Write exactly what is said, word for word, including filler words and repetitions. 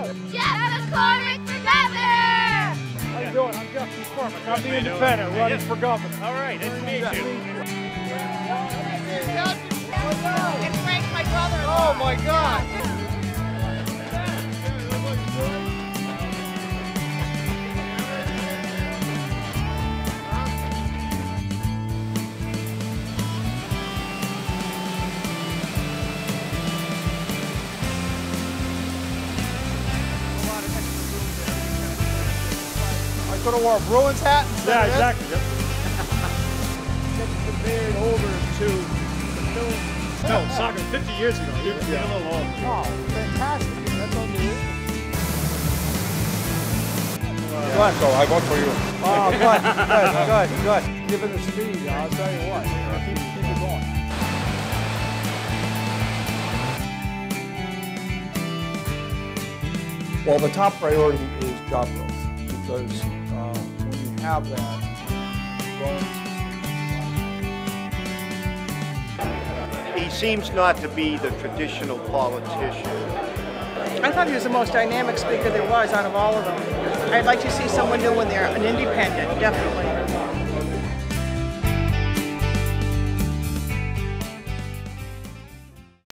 Jeff McCormick for governor! How you doing? I'm Jeff McCormick. I'm the independent running for governor. All right, nice to meet you. It's Frank, my brother. Oh my God! I could have wore a Bruins hat instead Yeah, of this. exactly. Yep. Getting very older to film. No, soccer fifty years ago. You're Yeah. a little old. Wow, fantastic. That's unbelievable. Go on, go. I vote for you. Oh, good, good, good, good. Given the speed, I'll tell you what. Keep, keep it going. Well, the top priority is job growth because uh, when you have that, growing. He seems not to be the traditional politician. I thought he was the most dynamic speaker there was out of all of them. I'd like to see someone new in there, an independent, definitely.